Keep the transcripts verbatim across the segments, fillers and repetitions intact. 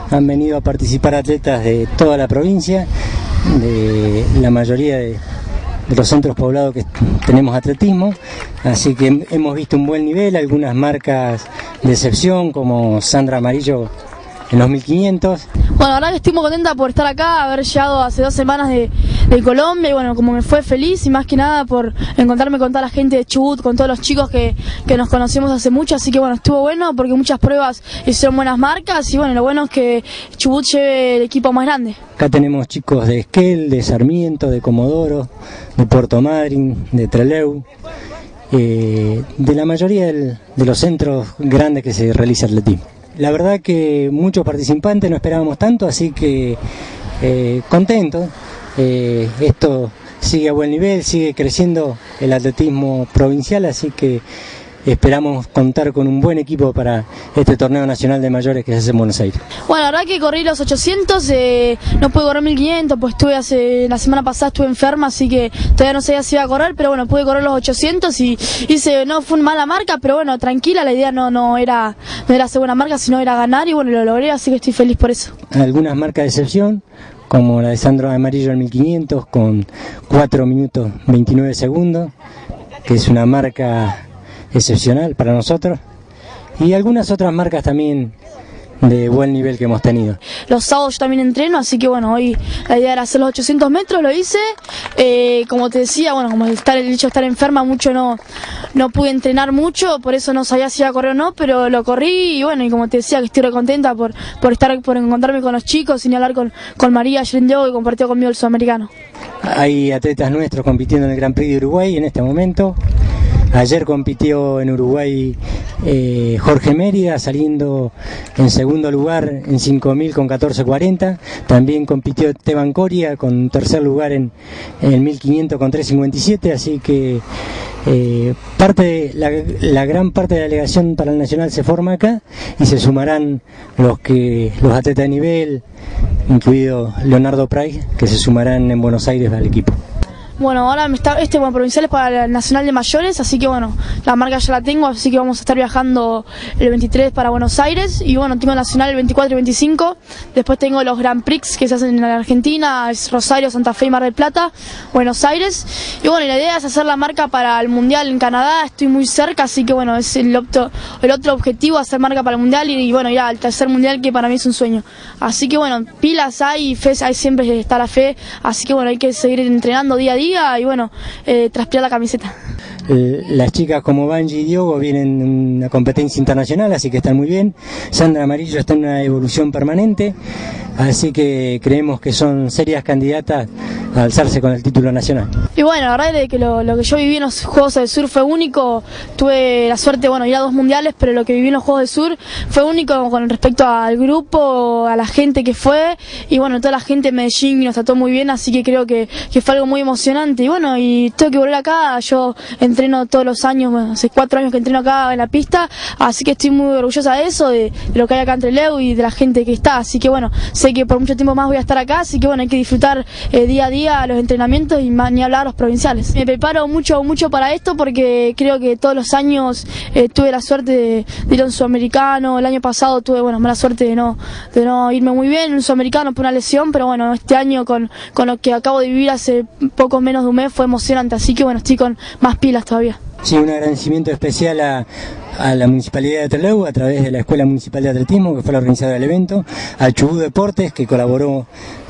han venido a participar atletas de toda la provincia, de la mayoría de, de los centros poblados que tenemos atletismo, así que hemos visto un buen nivel, algunas marcas de excepción como Sandra Amarillo en los mil quinientos. Bueno, la verdad que estoy muy contenta por estar acá, haber llegado hace dos semanas de, de Colombia y bueno, como me fue feliz y más que nada por encontrarme con toda la gente de Chubut, con todos los chicos que, que nos conocemos hace mucho, así que bueno, estuvo bueno porque muchas pruebas hicieron buenas marcas y bueno, lo bueno es que Chubut lleve el equipo más grande. Acá tenemos chicos de Esquel, de Sarmiento, de Comodoro, de Puerto Madryn, de Trelew, eh, de la mayoría del, de los centros grandes que se realiza atletismo. La verdad que muchos participantes, no esperábamos tanto, así que eh, contentos. Eh, esto sigue a buen nivel, sigue creciendo el atletismo provincial, así que esperamos contar con un buen equipo para este torneo nacional de mayores que se hace en Buenos Aires. Bueno, la verdad que corrí los ochocientos, eh, no pude correr mil quinientos, pues estuve hace, la semana pasada estuve enferma, así que todavía no sabía si iba a correr, pero bueno, pude correr los ochocientos y hice, no fue una mala marca, pero bueno, tranquila, la idea no, no era no era hacer buena marca, sino era ganar y bueno, lo logré, así que estoy feliz por eso. Algunas marcas de excepción, como la de Sandro Amarillo en mil quinientos con cuatro minutos veintinueve segundos, que es una marca excepcional para nosotros, y algunas otras marcas también de buen nivel que hemos tenido. Los sábados yo también entreno, así que bueno, hoy la idea era hacer los ochocientos metros, lo hice, eh, como te decía, bueno, como estar, el hecho de estar enferma mucho no, no pude entrenar mucho, por eso no sabía si iba a correr o no, pero lo corrí y bueno, y como te decía que estoy re contenta por, por estar, por encontrarme con los chicos, sin hablar con, con María Yerendeo, que compartió conmigo el sudamericano. Hay atletas nuestros compitiendo en el Gran Prix de Uruguay en este momento. Ayer compitió en Uruguay eh, Jorge Mérida, saliendo en segundo lugar en cinco mil con catorce cuarenta. También compitió Esteban Coria con tercer lugar en, en el mil quinientos con tres cincuenta y siete. Así que eh, parte de, la, la gran parte de la delegación para el Nacional se forma acá y se sumarán los, que, los atletas de nivel, incluido Leonardo Pray, que se sumarán en Buenos Aires al equipo. Bueno, ahora me está, este bueno, provincial es para el Nacional de Mayores, así que bueno, la marca ya la tengo, así que vamos a estar viajando el veintitrés para Buenos Aires, y bueno, tengo el Nacional el veinticuatro y veinticinco, después tengo los Grand Prix que se hacen en la Argentina, es Rosario, Santa Fe y Mar del Plata, Buenos Aires, y bueno, y la idea es hacer la marca para el Mundial en Canadá, estoy muy cerca, así que bueno, es el, opto, el otro objetivo, hacer marca para el Mundial, y, y bueno, ir al tercer Mundial, que para mí es un sueño. Así que bueno, pilas hay, fe, hay siempre está la fe, así que bueno, hay que seguir entrenando día a día, y bueno, eh, transpirar la camiseta. Las chicas como Banji y Diogo vienen de una competencia internacional, así que están muy bien. Sandra Amarillo está en una evolución permanente, así que creemos que son serias candidatas a alzarse con el título nacional. Y bueno, la verdad es que lo, lo que yo viví en los Juegos del Sur fue único. Tuve la suerte, bueno, ir a dos mundiales, pero lo que viví en los Juegos del Sur fue único con respecto al grupo, a la gente que fue, y bueno, toda la gente de Medellín nos trató muy bien, así que creo que, que fue algo muy emocionante. Y bueno, y tengo que volver acá, yo entreno todos los años, bueno, hace cuatro años que entreno acá en la pista, así que estoy muy orgullosa de eso, de, de lo que hay acá en Trelew y de la gente que está, así que bueno, sé que por mucho tiempo más voy a estar acá, así que bueno, hay que disfrutar eh, día a día los entrenamientos y más, ni hablar los provinciales. Me preparo mucho mucho para esto porque creo que todos los años eh, tuve la suerte de, de ir a un sudamericano, el año pasado tuve bueno mala suerte de no, de no irme muy bien en un sudamericano por una lesión, pero bueno, este año con, con lo que acabo de vivir hace poco menos de un mes fue emocionante, así que bueno, estoy con más pilas todavía. Sí, un agradecimiento especial a, a la Municipalidad de Trelew a través de la Escuela Municipal de Atletismo, que fue la organizadora del evento, a Chubut Deportes, que colaboró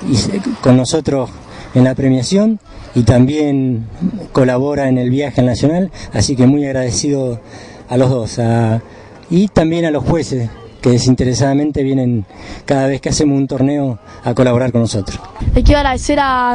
con nosotros en la premiación y también colabora en el viaje al Nacional, así que muy agradecido a los dos, a, y también a los jueces que desinteresadamente vienen cada vez que hacemos un torneo a colaborar con nosotros. Le quiero agradecer a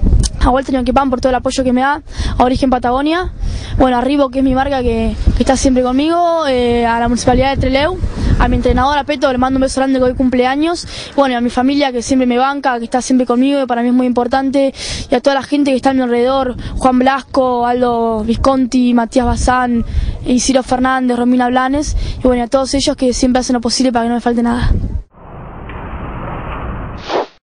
a Walter Ñonquepán por todo el apoyo que me da, a Origen Patagonia, bueno, a Ribo, que es mi marca que, que está siempre conmigo, eh, a la Municipalidad de Trelew, a mi entrenador, a Peto, le mando un beso grande que hoy cumpleaños, bueno, y a mi familia que siempre me banca, que está siempre conmigo, que para mí es muy importante, y a toda la gente que está a mi alrededor, Juan Blasco, Aldo Visconti, Matías Bazán, Isidro Fernández, Romina Blanes, y bueno, y a todos ellos que siempre hacen lo posible para que no me falte nada.